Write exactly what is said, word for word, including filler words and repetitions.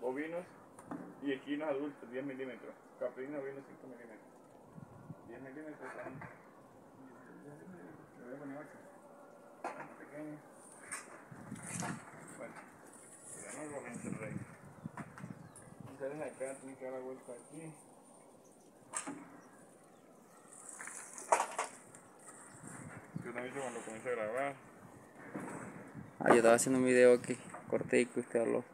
ovinos y equinos adultos, diez milímetros. Caprinos ovinos, cinco milímetros. diez milímetros son... Le voy a poner ocho. Más pequeño. Bueno, ya no lo reinterré. Entonces acá tiene que dar la vuelta aquí. Yo no he visto cuando comienzo a grabar. Ah, yo estaba haciendo un video aquí, corté y que usted habló.